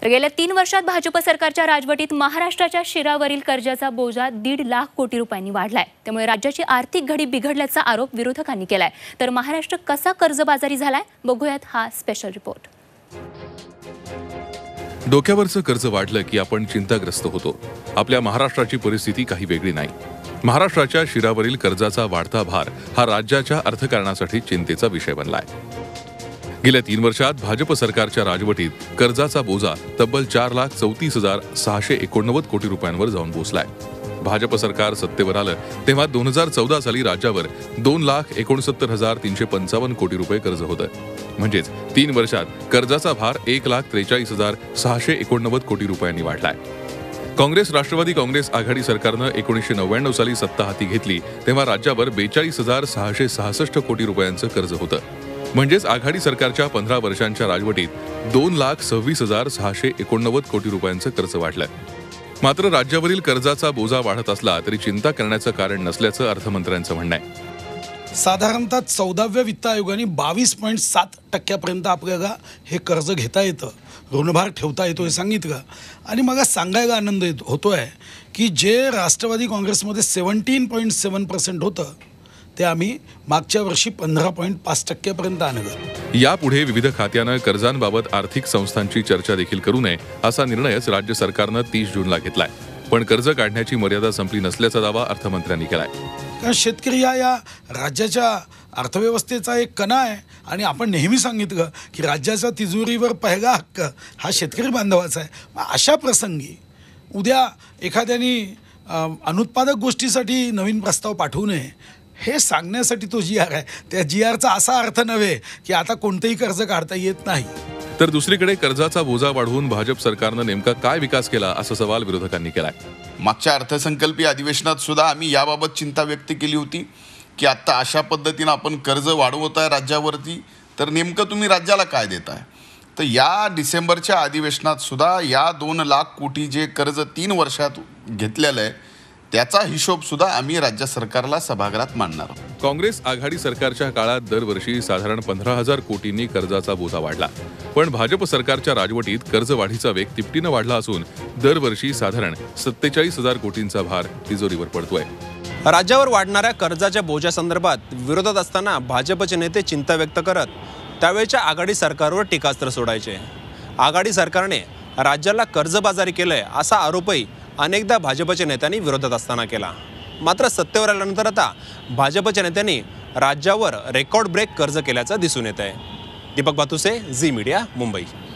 तर गेल्या 3 वर्षात भाजप सरकारच्या राजवटीत महाराष्ट्राच्या शिरावरील कर्जाचा बोजा 1.5 लाख कोटी रुपयांनी वाढलाय। त्यामुळे राज्याची आर्थिक घडी बिघडल्याचा आरोप विरोधकांनी केलाय। तर महाराष्ट्र कसा कर्जबाजारी झालाय बघूयात हा स्पेशल रिपोर्ट। डोक्यावरचं कर्ज वाढलं की आपण चिंताग्रस्त होतो। आपल्या महाराष्ट्राची परिस्थिती काही वेगळी नाही। महाराष्ट्राच्या शिरावरील कर्जाचा वाढता भार हा राज्याच्या अर्थकारणासाठी चिंतेचा विषय बनलाय। गेल्या 3 वर्षात भाजप सरकारच्या राजवटीत कर्जाचा बोजा तब्बल 4,34,689 कोटी रुपयांवर जाऊन पोहोचलाय। भाजप सरकार सत्तेवर आलं तेव्हा 2014 साली राज्यावर 2,69,355 कोटी रुपये कर्ज होतं। म्हणजेच 3 वर्षात कर्जाचा भार 1,43,689 कोटी रुपयांनी वाढलाय। काँग्रेस राष्ट्रवादी काँग्रेस आघाडी सरकारनं 1999 साली सत्ता हाती घेतली तेव्हा राज्यावर 42,666 कोटी रुपयांचं कर्ज होतं। म्हणजेच आघाडी सरकारच्या 15 वर्षांच्या राजवटीत 2,26,689 कोटी रुपयांचं कर्ज वाढलंय। मात्र राज्यावरील कर्जाचा बोजा वाढत असला तरी चिंता करण्याचं कारण नसल्याचं अर्थमंत्र्यांचं म्हणणं आहे। साधारणतः 14व्या वित्त आयोगाने 22.7% आपल्याला हे कर्ज घेता येतं, ऋणभार ठेवता येतो हे सांगितलं। आणि मला सांगायला आनंद होतोय की जे राष्ट्रवादी काँग्रेसमध्ये 17.7% होतं ते आम्ही मागच्या वर्षी 15.5% पर्यंत आणलं। यापुढे विविध खात्यानं कर्जांबाबत आर्थिक संस्थांची चर्चा देखील करू नये असा निर्णयच राज्य सरकारनं 30 जूनला घेतलाय। पण कर्ज काढण्याची मर्यादा संपली नसल्याचा दावा अर्थमंत्र्यांनी केलाय। कारण शेतकरी या राज्याच्या अर्थव्यवस्थेचा एक कणा आहे आणि आपण नेहमी सांगितलं की राज्याच्या तिजोरीवर पहिला हक्क हा शेतकरी बांधवाचा आहे। अशा प्रसंगी उद्या एखाद्याने अनुत्पादक गोष्टीसाठी नवीन प्रस्ताव पाठवू नये हे सांगण्यासाठी तो GR आहे। त्या GRचा असा अर्थ नव्हे की आता कोणतेही कर्ज काढता येत नाही। तर दुसरीकडे कर्जाचा बोजा वाढवून भाजप सरकारनं नेमका काय विकास केला असा सवाल विरोधकांनी केलाय। मागच्या अर्थसंकल्पीय अधिवेशनात सुद्धा आम्ही याबाबत चिंता व्यक्त केली होती की आता अशा पद्धतीनं आपण कर्ज वाढवताय राज्यावरती, तर नेमकं तुम्ही राज्याला काय देताय। तर या डिसेंबरच्या अधिवेशनात सुद्धा या 2 लाख कोटी जे कर्ज 3 वर्षात घेतलेलं आहे त्याचा हिशोब सुद्धा आम्ही राज्य सरकारला सभागृहात मांडणार आहोत। काँग्रेस आघाडी सरकारच्या काळात दरवर्षी साधारण 15,000 कोटींनी कर्जाचा बोजा वाढला। पण भाजप सरकारच्या राजवटीत कर्जवाढीचा वेग तिपटीनं वाढला असून दरवर्षी साधारण 47,000 कोटींचा भार तिजोरीवर पडतोय। राज्यावर वाढणाऱ्या कर्जाच्या बोजासंदर्भात विरोधात असताना भाजपचे नेते चिंता व्यक्त करत त्यावेळच्या आघाडी सरकारवर टीकास्त्र सोडायचे। आघाडी सरकारने राज्याला कर्जबाजारी केलंय असा आरोपही अनेकदा भाजपच्या नेत्यांनी विरोधात असताना केला। मात्र सत्तेवर आल्यानंतर आता भाजपच्या नेत्यांनी राज्यावर रेकॉर्ड ब्रेक कर्ज केल्याचं दिसून येत आहे। दीपक बातुसे, झी मीडिया, मुंबई।